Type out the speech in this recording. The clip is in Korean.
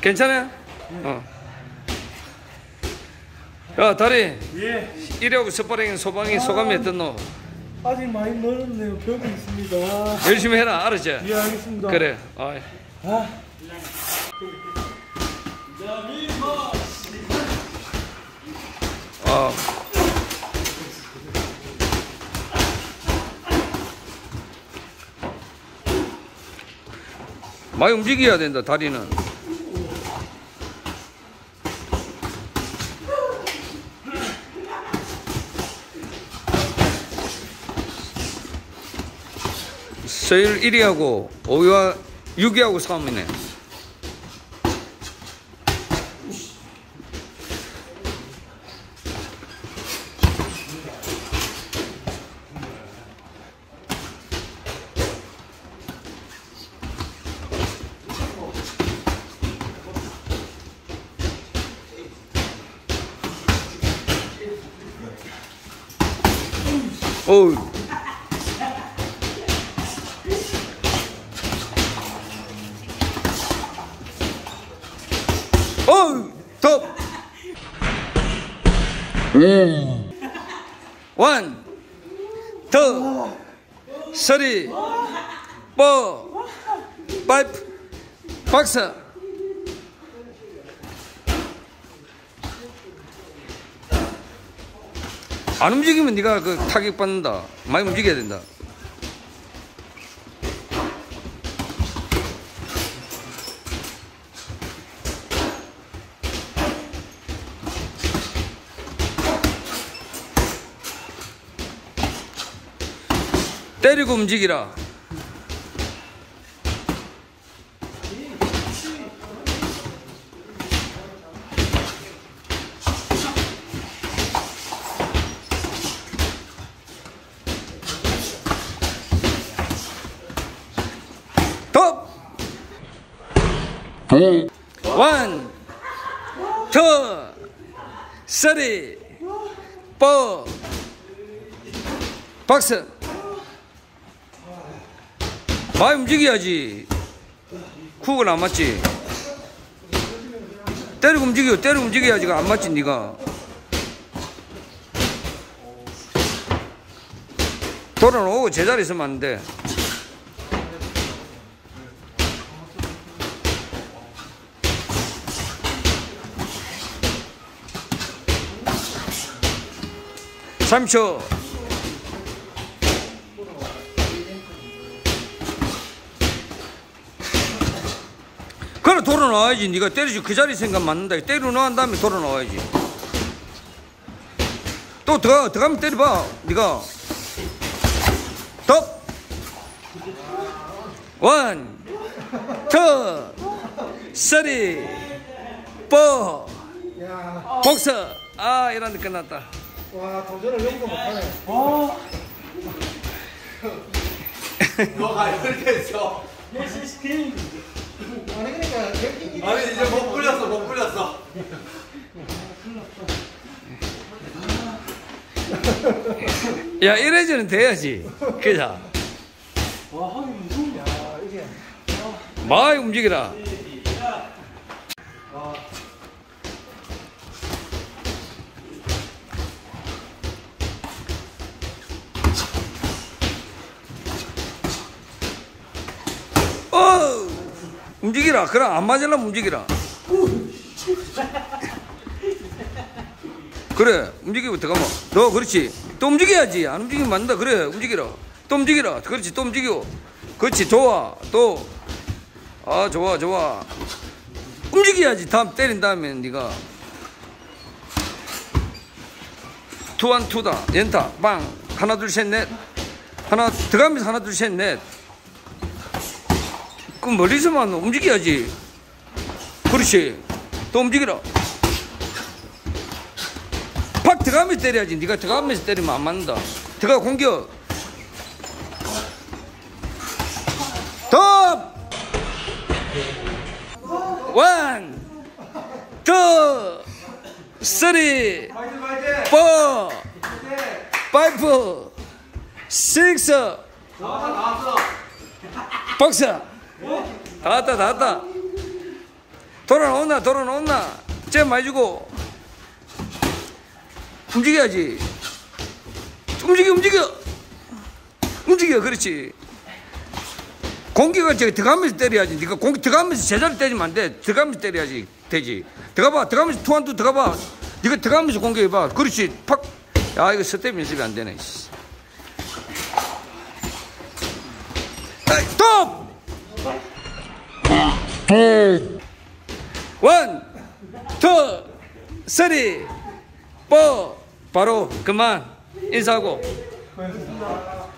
괜찮아요? 야, 다리. 예. 1하고 스파링 소방이 소감이 어떻노? 아직 많이 멀었네요. 배우고 있습니다. 열심히 해라, 알았지? 예, 알겠습니다. 그래. 많이 움직여야 된다, 다리는. 서일 1위하고 5위와 6위하고 싸움이네. 어우. 어우, 톱. 1, 2, 3, 4, 5, 박스. 안 움직이면 네가 그 타격 받는다. 많이 움직여야 된다. 때리고 움직이라. 톱! 1, 2, 3, 4, 박스. 많이 움직여야지. 쿡은 안 맞지. 때리고 움직여야지. 안 맞지 니가. 돌아오고 제자리 있으면 안 돼. (3초) 그래, 돌아 나와야지. 네가 때리지. 그 자리 생각 맞는다. 때리고 나온 다음에 돌아 나와야지. 또 들어가면 때려봐. 네가. 톱. 1, 2, 3, 4. 복서. 아, 이런데 끝났다. 와, 도전을 여기서 못하네. 너가 이렇게 했어. 아니, 그러니까, 아니, 이제 못 풀렸어. 야, 이래저래 돼야지. 그자. 와, 하기 무서운데. 야, 이게. 많이 움직이라. 움직이라. 그럼 안 맞으려면 움직이라. 그래, 움직이고 들어가면. 너 그렇지. 또 움직여야지. 안 움직이면 안 된다. 그래, 움직이라. 또 움직이라. 그렇지, 또 움직이고. 그렇지, 좋아. 또. 아, 좋아. 움직여야지. 다음 때린 다음에 네가. 투원 투다. 연타. 빵. 하나, 둘, 셋, 넷. 하나, 들어가면서 하나, 둘, 셋, 넷. 그럼 멀리서만 움직여야지. 그렇지. 또 움직이라. 팍 들어가면서 때려야지. 네가 들어가면서 때리면 안 맞는다. 들어가 공격. 톱! 1, 2, 3, 4, 5, 6. 나왔어. 박사. 다 왔다. 돌아놓나. 쟤 많이 주고. 움직여야지. 움직여. 그렇지. 공기가 저기 들어가면서 때려야지. 네가 공기 들어가면서 제자리 때리면 안 돼. 들어가면서 때려야지. 되지. 들어가봐. 들어가면서 투한투 들어가봐. 네가 들어가면서 공격해봐. 그렇지. 팍. 야, 이거 스텝 연습이 안 되네. 스톱! 원, 투, 쓰리, 포. 바로 그만. 인사하고. 고맙습니다.